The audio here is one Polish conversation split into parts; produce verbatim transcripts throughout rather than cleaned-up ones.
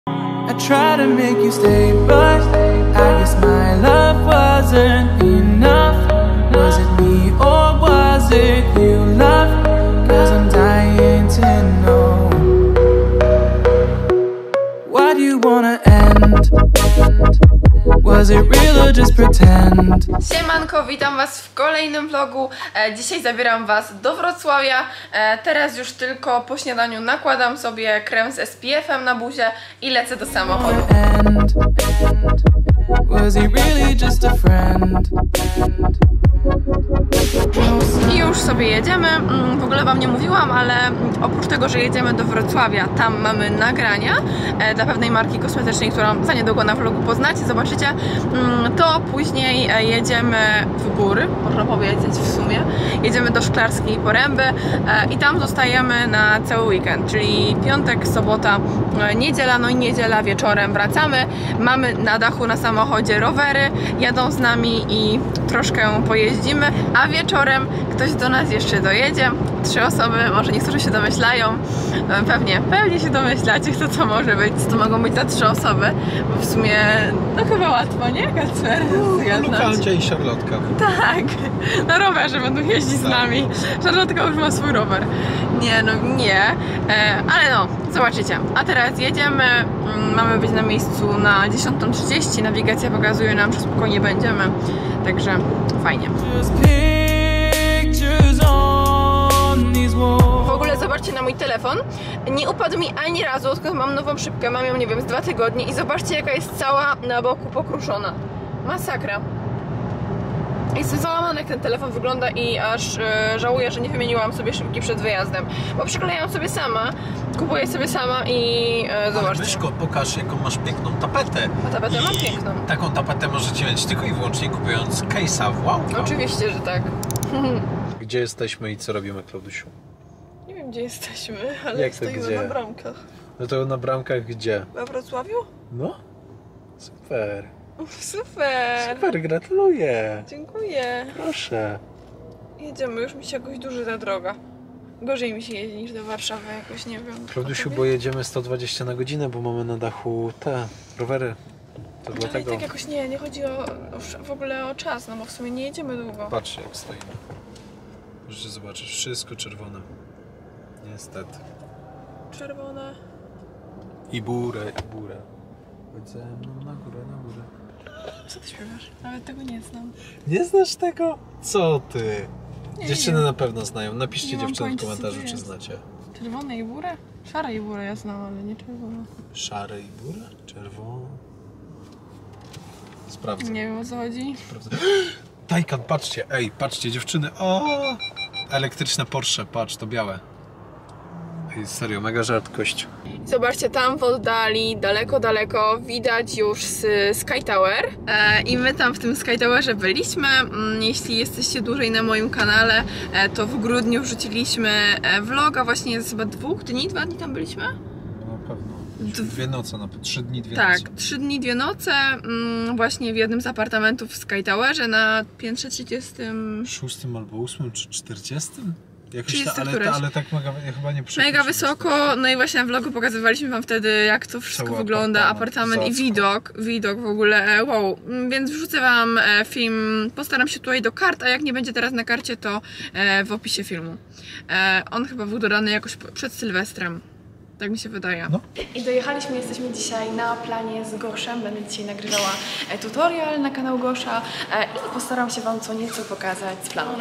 I try to make you stay, but I guess my love wasn't enough. Was it me or was it you, love? Cause I'm dying to know. Why do you wanna end? Was it real or just pretend? Siemanko, witam was w kolejnym vlogu. E, dzisiaj zabieram was do Wrocławia. E, teraz już tylko po śniadaniu nakładam sobie krem z S P F-em na buzię i lecę do samochodu. Was he really just a friend? I już sobie jedziemy. W ogóle wam nie mówiłam, ale oprócz tego, że jedziemy do Wrocławia, tam mamy nagrania e, dla pewnej marki kosmetycznej, którą za niedługo na vlogu poznacie, zobaczycie, to później jedziemy w góry, można powiedzieć w sumie. Jedziemy do Szklarskiej Poręby e, i tam zostajemy na cały weekend, czyli piątek, sobota, e, niedziela, no i niedziela wieczorem wracamy. Mamy na dachu na samochodzie rowery, jadą z nami i troszkę pojeździmy, a wieczorem ktoś do nas jeszcze dojedzie. Trzy osoby, może niektórzy się domyślają, pewnie, pewnie się domyślacie, kto to może być, to mogą być za trzy osoby, bo w sumie, no chyba łatwo, nie, Kacper? No, Lukancia i Szarlotka. Tak, na rowerze będą jeździć z nami. Szarlotka już ma swój rower. Nie, no nie, e, ale no, zobaczycie. A teraz jedziemy, mamy być na miejscu na dziesiątą trzydzieści, nawigacja pokazuje nam, że spokojnie będziemy, także fajnie. W ogóle zobaczcie na mój telefon, nie upadł mi ani razu, odkąd mam nową szybkę, mam ją, nie wiem, z dwa tygodnie i zobaczcie, jaka jest cała na boku pokruszona. Masakra. Jestem załamana, jak ten telefon wygląda i aż e, żałuję, że nie wymieniłam sobie szybki przed wyjazdem, bo przyklejam sobie sama, kupuję sobie sama i e, zobaczcie. Myszko, pokaż, jaką masz piękną tapetę. A tapetę I mam piękną. Taką tapetę możecie mieć tylko i wyłącznie kupując case'a w Wow. Oczywiście, że tak. Gdzie jesteśmy i co robimy, Klaudusiu? Nie wiem, gdzie jesteśmy, ale Jak to stoimy gdzie? na bramkach. No to na bramkach gdzie? We Wrocławiu? No? Super. Super! Super, gratuluję. Dziękuję. Proszę. Jedziemy, już mi się jakoś duży ta droga. Gorzej mi się jeździ niż do Warszawy, jakoś nie wiem. Klaudusiu, bo jedziemy sto dwadzieścia na godzinę, bo mamy na dachu te rowery. To Ale dlatego. i tak jakoś nie, nie chodzi o, o, w ogóle o czas, no bo w sumie nie jedziemy długo. Patrz, jak stoimy. Możecie zobaczyć, wszystko czerwone. Niestety. Czerwone. I burę, i burę. Chodź ze mną na górę, na górę. Co ty śpiewasz? Nawet tego nie znam. Nie znasz tego? Co ty? Nie Dziewczyny wiem. na pewno znają. Napiszcie Nie mam dziewczyny w pojęcia, co to komentarzu, czy jest. znacie. Czerwone i burę? Szare i burę ja znam, ale nie czerwone. Szare i burę? Czerwone? Sprawdzę. Nie wiem, o co chodzi. Sprawdzę. Taycan, patrzcie, ej, patrzcie dziewczyny. O! Elektryczne Porsche, patrz, to białe. Ej, serio, mega rzadkość. Zobaczcie, tam w oddali, daleko, daleko widać już Sky Tower e, i my tam w tym Sky Towerze byliśmy. Jeśli jesteście dłużej na moim kanale, e, to w grudniu wrzuciliśmy vloga, właśnie z chyba dwóch dni, dwa dni tam byliśmy? No, na pewno. Dwie noce, na trzy dni, dwie Tak, noce. trzy dni, dwie noce, mm, właśnie w jednym z apartamentów w Sky Towerze na piętrze trzydziestym. Szóstym albo ósmym, czy czterdziestym? Jakoś trzydziestym ta, ale, któreś. ta, ale tak mega, ja chyba nie przekroczyłem. Mega wysoko, no i właśnie na vlogu pokazywaliśmy wam wtedy, jak to wszystko Cały wygląda, apartament, apartament i zacko. widok, widok w ogóle, wow, więc wrzucę wam film, postaram się tutaj do kart, a jak nie będzie teraz na karcie, to w opisie filmu. On chyba był dodany jakoś przed Sylwestrem. Tak mi się wydaje. No. I dojechaliśmy, jesteśmy dzisiaj na planie z Goszem. Będę dzisiaj nagrywała tutorial na kanał Gosza i postaram się wam co nieco pokazać z planu.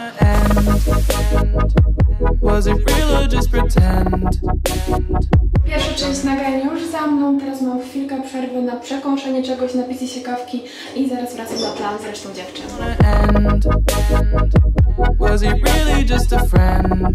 Was it real or just pretend? Pierwsza część nagrania już za mną, teraz mam chwilkę przerwy na przekąszenie czegoś, napicie się kawki i zaraz wracam na plan z resztą dziewczyn. Was he really just a friend?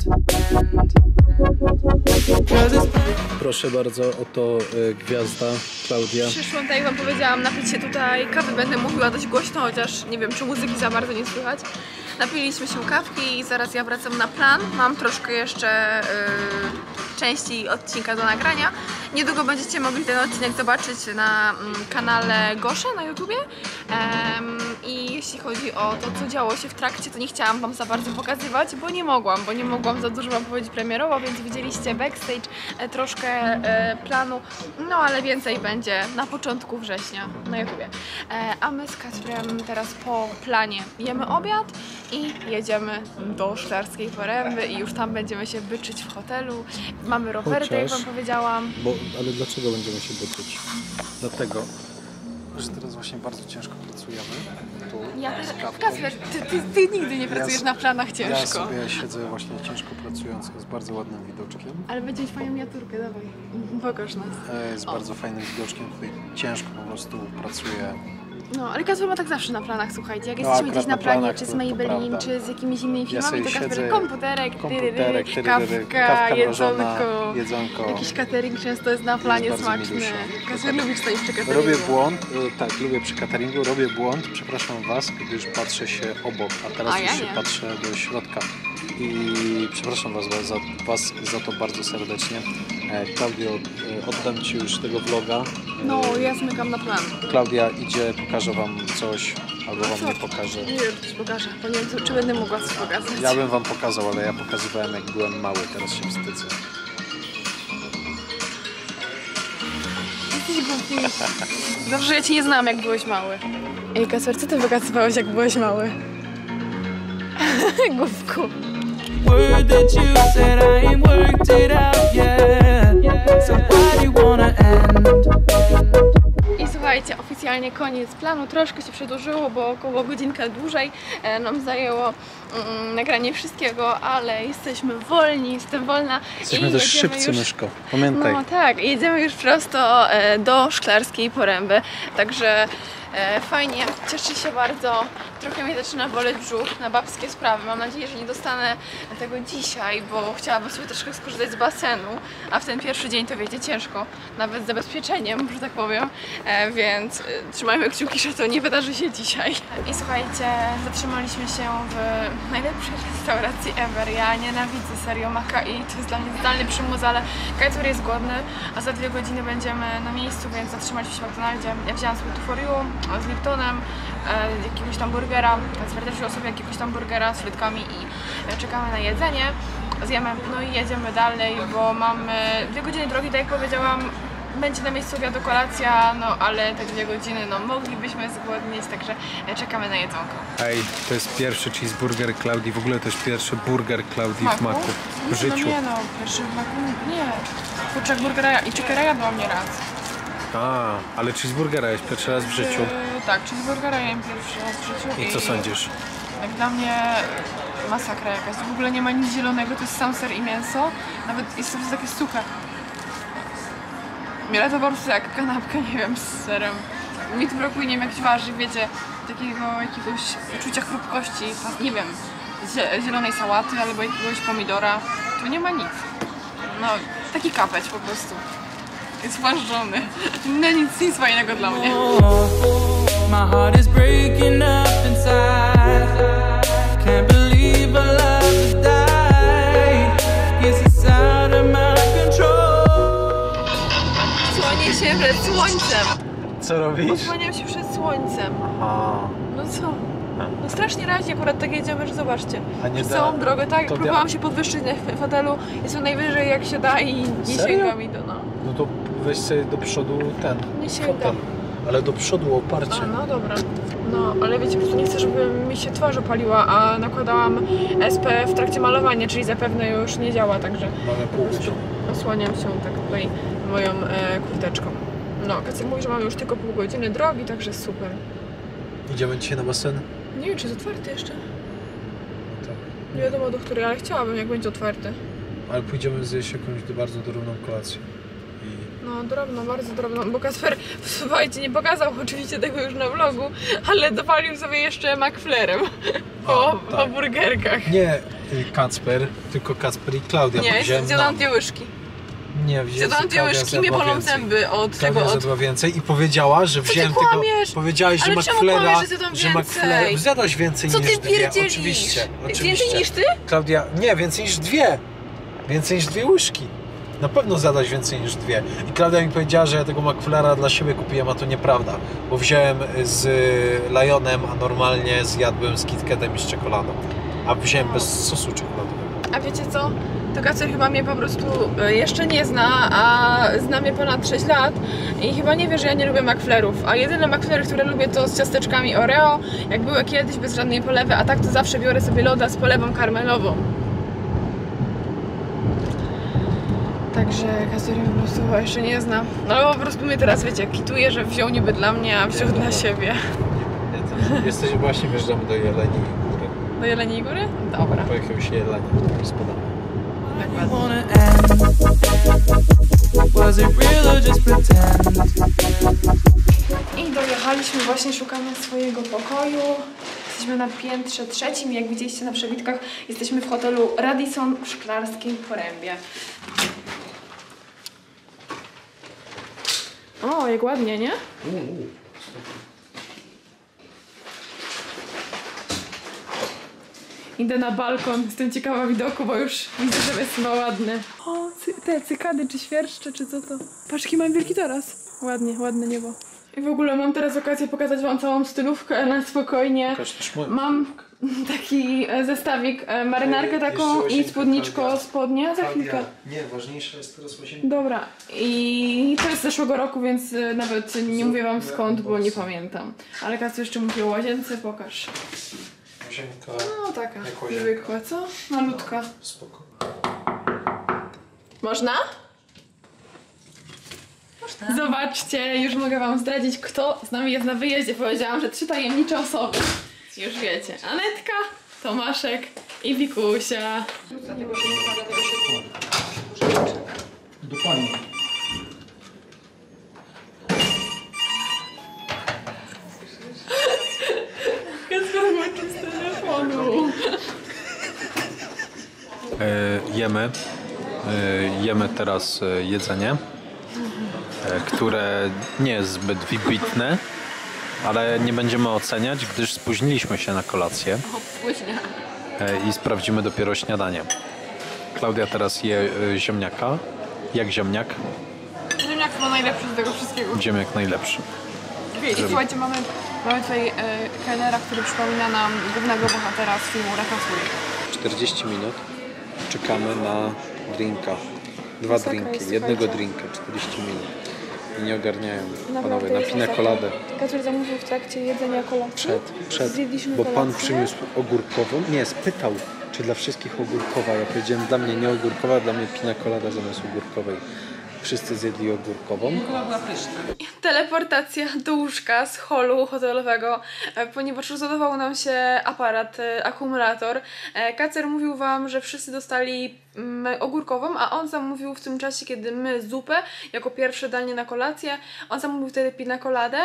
Proszę bardzo, oto y, gwiazda Klaudia. Przyszłam, tak jak wam powiedziałam, napić się tutaj kawy, będę mówiła dość głośno, chociaż nie wiem, czy muzyki za bardzo nie słychać. Napiliśmy się kawki i zaraz ja wracam na plan. Mam troszkę jeszcze yy, części odcinka do nagrania. Niedługo będziecie mogli ten odcinek zobaczyć na mm, kanale Gosze na YouTubie. Um, I jeśli chodzi o to, co działo się w trakcie, to nie chciałam wam za bardzo pokazywać, bo nie mogłam, bo nie mogłam za dużo wam powiedzieć premierowo, więc widzieliście backstage, e, troszkę e, planu, no ale więcej będzie na początku września na YouTubie. E, a my z Kacprem teraz po planie jemy obiad i jedziemy do Szklarskiej Poręby i już tam będziemy się byczyć w hotelu. Mamy rowery, Chociaż, tak jak wam powiedziałam. Bo, ale dlaczego będziemy się byczyć? Dlatego, że teraz właśnie bardzo ciężko pracujemy. Tu Ja też, z Kawką. Kacper, ty, ty, ty nigdy nie pracujesz Ja na planach Ja ciężko. sobie siedzę właśnie ciężko pracując z bardzo ładnym widoczkiem. Ale będzie mieć fajną miniaturkę, dawaj. Pokaż nas. E, Z bardzo fajnym widoczkiem, tutaj ciężko po prostu pracuję. No, ale Kacper ma tak zawsze na planach, słuchajcie. Jak No, jesteśmy akurat gdzieś na na planie, planach czy z to- to Maybelline, prawda. czy z jakimiś innymi Ja filmami, sobie to Kacper siedzę, komputerek, komputerek, tyryry, tyryry, kawka, kawka mrożona, jedzonko. jedzonko. Jakiś catering często jest na planie bardzo smaczny. milusia. Kacper lubi stoi przy cateringu. Robię błąd, e, tak, lubię przy cateringu, robię błąd, przepraszam was, gdyż patrzę się obok, a teraz A już ja się nie. patrzę do środka. I przepraszam was za, was za to bardzo serdecznie. E, Klaudio, e, oddam ci już tego vloga. E, No, ja zmykam na plan. Klaudia idzie, pokaże wam coś, albo No wam co? nie pokaże. Nie wiem, czy ci pokażę, bo nie wiem, czy- czy będę mogła coś pokazać. Ja bym wam pokazał, ale ja pokazywałem jak byłem mały, teraz się wstydzę. Jesteś głupi. Dobrze, że ja cię nie znam, jak byłeś mały. Ej, Kacper, co ty wykazywałeś, jak byłeś mały? Główku. Word that you said, I ain't worked it out yet. So why do you wanna end? I słuchajcie, oficjalnie koniec planu. Troszkę się przedłużyło, bo około godzinkę dłużej e, nam zajęło mm, nagranie wszystkiego, ale jesteśmy wolni, jestem wolna. Jesteśmy i też jedziemy szybcy, już... myszko. Pamiętaj. No tak, jedziemy już prosto e, do Szklarskiej Poręby, także e, fajnie, cieszę się bardzo. Trochę mnie zaczyna boleć brzuch na babskie sprawy. Mam nadzieję, że nie dostanę tego dzisiaj, bo chciałabym sobie troszkę skorzystać z basenu, a w ten pierwszy dzień to wiecie, ciężko, nawet z zabezpieczeniem, że tak powiem, e, więc e, trzymajmy kciuki, że to nie wydarzy się dzisiaj. I słuchajcie, zatrzymaliśmy się w najlepszej restauracji ever. Ja nienawidzę serio maka i to jest dla mnie totalny przymus, ale Kacper jest głodny, a za dwie godziny będziemy na miejscu, więc zatrzymaliśmy się w McDonaldzie. Ja wzięłam sobie tu for you z Liptonem, e, jakiegoś tam burgera, Kacper też wziął sobie jakiegoś tam burgera z frytkami i e, czekamy na jedzenie. Zjemy, no i jedziemy dalej, bo mamy dwie godziny drogi, tak jak powiedziałam. Będzie na miejscu obiadu, kolacja, no ale te dwie godziny, no moglibyśmy zgłodnieć, także e, czekamy na jedzonko. Ej, to jest pierwszy cheeseburger Klaudii, w ogóle to jest pierwszy burger Klaudii w maku. W Nie, życiu. No nie no, pierwszy w maku nie. Kurczak burgera i chickera jadłam nieraz. A, ale cheeseburgera jest pierwszy raz w życiu. Yy, tak, cheeseburgera jem pierwszy raz w życiu. I co sądzisz? Jak dla mnie masakra jakaś. W ogóle nie ma nic zielonego, to jest sam ser i mięso. Nawet jest to takie suche. Miele to po prostu jak kanapka, nie wiem, z serem. Mi tu brakuje, nie wiem, jakichś warzyw, wiecie, takiego jakiegoś uczucia chrupkości, nie wiem, zie- zielonej sałaty albo jakiegoś pomidora. Tu nie ma nic. No, taki kapeć po prostu. Jest włażdżony. No nic, nic fajnego dla mnie. Oh, my heart is breaking up inside. Can't believe our love has died. Guess it's out of my control. Słonię się przed słońcem. Co robisz? Słonię się przed słońcem. A, No co? No strasznie raźnie akurat tak jedziemy, że zobaczcie. A nie Przez da- całą drogę, tak? to Próbowałam da- się podwyższyć na f- fotelu. Jestem najwyżej jak się da i nie Serio? sięga mi to, no. no to weź sobie do przodu ten Nie sięgam. ale do przodu oparcie. A, no dobra. No, ale wiecie, po prostu nie chcę, żeby mi się twarz opaliła, a nakładałam S P F w trakcie malowania, czyli zapewne już nie działa, także Mamy pół godziny. osłaniam się tak tutaj moją e, kurteczką. No, Kacper mówi, że mamy już tylko pół godziny drogi, także super. Idziemy dzisiaj na basen? Nie wiem, czy jest otwarty jeszcze. Tak. Nie wiadomo do której, ale chciałabym, jak będzie otwarty. Ale pójdziemy zjeść jakąś bardzo drobną kolację. I No, drobno, bardzo drobno, bo Kacper, słuchajcie, nie pokazał oczywiście tego już na vlogu, ale dopalił sobie jeszcze McFlerem po, A, tak. po burgerkach. nie y, Kacper, tylko Kacper i Klaudia. Nie, bo wziąłem zjadłam nam. dwie łyżki. Nie, wziąłem Zjadłam dwie Klaudia łyżki i mnie zjadła bolą więcej. zęby od Klaudia tego, od... zjadła więcej i powiedziała, że Co ty wziąłem tego. kłamiesz? Powiedziałaś, że Ale czemu McFlera, kłamiesz, że zjadłam że więcej? McFlera. Zjadłaś więcej Co niż ty dwie. pierdzielisz? Oczywiście, Więcej oczywiście. niż ty? Klaudia, nie, więcej niż dwie. Więcej niż dwie łyżki. Na pewno zjadać więcej niż dwie. I Klaudia mi powiedziała, że ja tego McFlurry dla siebie kupiłem, a to nieprawda. Bo wziąłem z Lionem, a normalnie zjadłem z KitKatem i z czekoladą. A wziąłem bez sosu czekoladowego. A wiecie co? To Kacper chyba mnie po prostu jeszcze nie zna, a zna mnie ponad sześć lat i chyba nie wie, że ja nie lubię McFlurów. A jedyne McFlury, które lubię, to z ciasteczkami Oreo, jak były kiedyś, bez żadnej polewy, a tak to zawsze biorę sobie loda z polewą karmelową. Także Kacper mnie po prostu chyba jeszcze nie zna. No ale po prostu mnie teraz, wiecie, kituje, że wziął niby dla mnie, a wziął dla siebie. Jesteś właśnie, wjeżdżamy do Jeleni Góry. Do Jeleniej Góry? Dobra. Po jakiegoś jelenia, który spadamy. Wanna end? Was it real or just pretend? I dojechaliśmy, właśnie szukamy swojego pokoju. Jesteśmy na piętrze trzecim, jak widzieliście na przebitkach, jesteśmy w hotelu Radisson w Szklarskiej Porębie. O, jak ładnie, nie? Idę na balkon, jestem ciekawa widoku, bo już widzę, że jest ma ładny. O, cy te cykady, czy świerszcze, czy co to? Patrz, jaki mam wielki taras. Ładnie, ładne niebo. I w ogóle mam teraz okazję pokazać wam całą stylówkę na spokojnie. Mam taki zestawik, marynarkę taką i spódniczko, spodnie. Za chwilkę. Nie, ważniejsza jest teraz łazienka. Dobra. I to jest z zeszłego roku, więc nawet nie mówię wam skąd, bo nie pamiętam. Ale Kacper jeszcze mówi o łazience, pokaż. Łazienka. No taka, zwykła, co? Malutka. Spoko. Można? Można. Zobaczcie, już mogę wam zdradzić, kto z nami jest na wyjeździe. Powiedziałam, że trzy tajemnicze osoby. Już wiecie. Anetka, Tomaszek i Wikusia. Do pani. Kacper włączył z telefonu. E, jemy. E, jemy teraz jedzenie, e, które nie jest zbyt wybitne, ale nie będziemy oceniać, gdyż spóźniliśmy się na kolację. O, później. E, I sprawdzimy dopiero śniadanie. Klaudia teraz je e, ziemniaka. Jak ziemniak? Ziemniak chyba najlepszy z tego wszystkiego. Ziemniak najlepszy. I słuchajcie, mamy, mamy tutaj e, kelnera, który przypomina nam głównego bohatera z filmu Ratatouille. czterdzieści minut czekamy na drinka. Dwa Masakra drinki, jest, jednego słuchajcie. drinka, czterdzieści minut. I nie ogarniają panowie, na jest pina masakra. coladę. Kacper zamówił w trakcie jedzenia kolacji. Przed, przed, Zjedliśmy bo pan kolację. przyniósł ogórkową. Nie, spytał, czy dla wszystkich ogórkowa. Ja powiedziałem, dla mnie nie ogórkowa, dla mnie pina colada zamiast ogórkowej. Wszyscy zjedli ogórkową. Teleportacja do łóżka z holu hotelowego, ponieważ rozładował nam się aparat, akumulator. Kacper mówił wam, że wszyscy dostali mm, ogórkową, a on zamówił w tym czasie, kiedy my zupę, jako pierwsze danie na kolację, on zamówił wtedy pina coladę.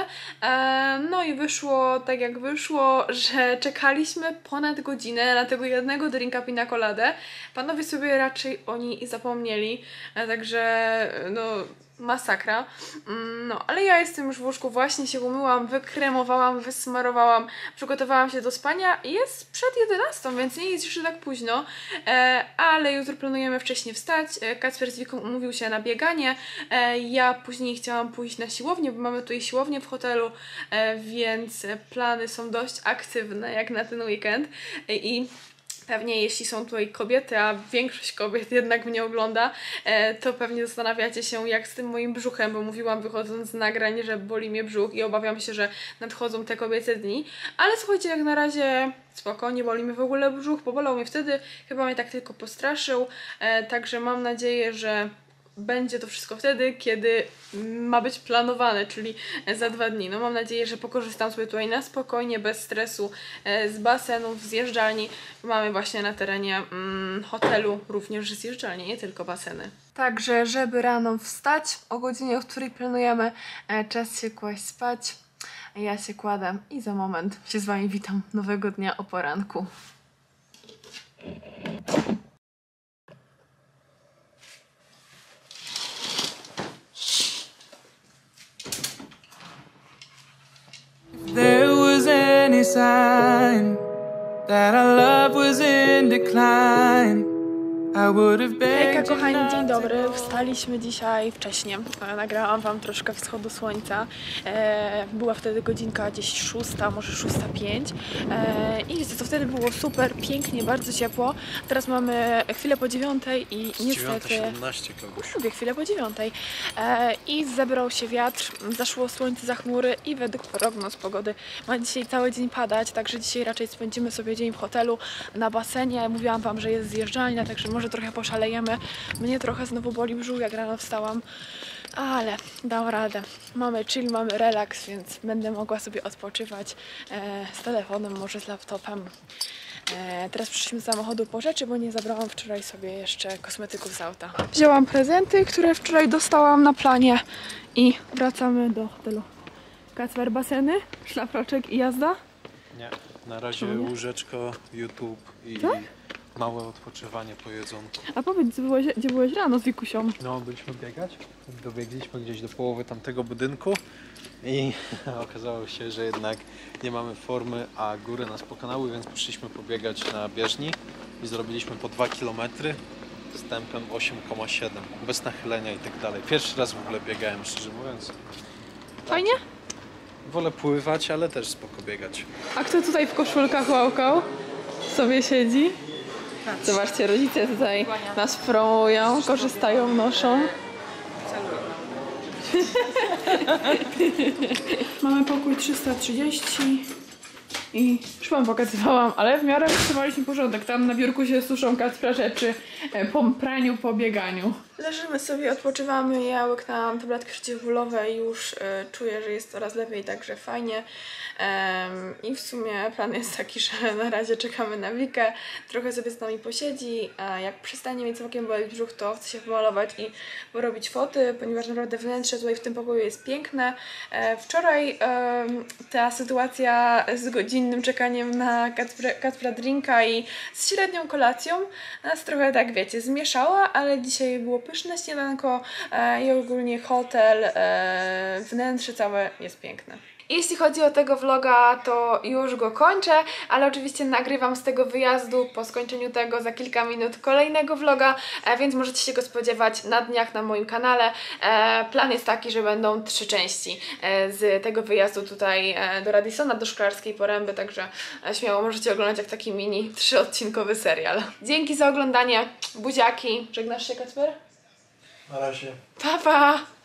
No i wyszło tak jak wyszło, że czekaliśmy ponad godzinę na tego jednego drinka pina coladę. Panowie sobie raczej o niej zapomnieli, także no masakra. No, ale ja jestem już w łóżku, właśnie się umyłam, wykremowałam, wysmarowałam, przygotowałam się do spania i jest przed jedenastą, więc nie jest jeszcze tak późno, e, ale jutro planujemy wcześniej wstać. E, Kacper z Wiką umówił się na bieganie, e, ja później chciałam pójść na siłownię, bo mamy tutaj siłownię w hotelu, e, więc plany są dość aktywne jak na ten weekend e, i pewnie jeśli są tutaj kobiety, a większość kobiet jednak mnie ogląda, to pewnie zastanawiacie się jak z tym moim brzuchem, bo mówiłam wychodząc z nagrań, że boli mnie brzuch i obawiam się, że nadchodzą te kobiece dni. Ale słuchajcie, jak na razie spoko, nie boli mnie w ogóle brzuch, pobolał mnie wtedy, chyba mnie tak tylko postraszył, także mam nadzieję, że będzie to wszystko wtedy, kiedy ma być planowane, czyli za dwa dni. No mam nadzieję, że pokorzystam sobie tutaj na spokojnie, bez stresu, z basenów, zjeżdżalni. Mamy właśnie na terenie mm, hotelu również zjeżdżalnie, nie tylko baseny. Także, żeby rano wstać o godzinie, o której planujemy, czas się kłaść spać. Ja się kładę i za moment się z wami witam nowego dnia o poranku. There was any sign that our love was in decline, I would have Hejka begged you kochani, not dzień to dobry. go. Wstaliśmy dzisiaj wcześnie. E, Nagrałam wam troszkę wschodu słońca. E, była wtedy godzinka gdzieś szósta, może szósta pięć. E, I wiecie co, wtedy było super, pięknie, bardzo ciepło. Teraz mamy chwilę po dziewiątej i niestety... siedemnaście, Klaudiusz. Lubię chwilę po dziewiątej. E, I zebrał się wiatr, zaszło słońce za chmury i według prognoz pogody ma dzisiaj cały dzień padać, także dzisiaj raczej spędzimy sobie dzień w hotelu na basenie. Mówiłam wam, że jest zjeżdżalnia, także może trochę poszalejemy. Mnie trochę znowu boli brzuch, jak rano wstałam, ale dam radę. Mamy chill, mamy relaks, więc będę mogła sobie odpoczywać e, z telefonem, może z laptopem. E, teraz przyszliśmy z samochodu po rzeczy, bo nie zabrałam wczoraj sobie jeszcze kosmetyków z auta. Wzięłam prezenty, które wczoraj dostałam na planie i wracamy do hotelu. Kacper, baseny, szlafroczek i jazda? Nie, na razie łóżeczko, YouTube i Tak? małe odpoczywanie po jedzonku. A powiedz, gdzie byłeś, gdzie byłeś rano z Wikusią? No, byliśmy biegać, dobiegliśmy gdzieś do połowy tamtego budynku i okazało się, że jednak nie mamy formy, a góry nas pokonały, więc poszliśmy pobiegać na bieżni i zrobiliśmy po dwa kilometry z tempem osiem przecinek siedem, bez nachylenia i tak dalej. Pierwszy raz w ogóle biegałem, szczerze mówiąc. Fajnie? Wolę pływać, ale też spoko biegać. A kto tutaj w koszulkach łałkał sobie siedzi? Zobaczcie, rodzice tutaj nas promują, korzystają, noszą. Mamy pokój trzysta trzydzieści i już wam pokazywałam, ale w miarę utrzymaliśmy porządek. Tam na biurku się suszą Kacpra rzeczy po praniu, po bieganiu. Leżymy sobie, odpoczywamy. Ja łyknęłam tabletki przeciwbólowe i już y, czuję, że jest coraz lepiej, także fajnie. Um, I w sumie plan jest taki, że na razie czekamy na Wikę, trochę sobie z nami posiedzi, a jak przestanie mieć całkiem boleć brzuch, to chce się pomalować i porobić foty, ponieważ naprawdę wnętrze tutaj w tym pokoju jest piękne. E, wczoraj e, ta sytuacja z godzinnym czekaniem na Kacpra, Kacpra drinka i z średnią kolacją nas trochę, tak wiecie, zmieszała, ale dzisiaj było pyszne śniadanko e, i ogólnie hotel, e, wnętrze całe jest piękne. Jeśli chodzi o tego vloga, to już go kończę, ale oczywiście nagrywam z tego wyjazdu po skończeniu tego za kilka minut kolejnego vloga, e, więc możecie się go spodziewać na dniach na moim kanale. E, plan jest taki, że będą trzy części e, z tego wyjazdu tutaj e, do Radissona, do Szklarskiej Poręby, także e, śmiało możecie oglądać jak taki mini trzyodcinkowy serial. Dzięki za oglądanie, buziaki. Żegnasz się, Kacper? Na razie. Pa, pa!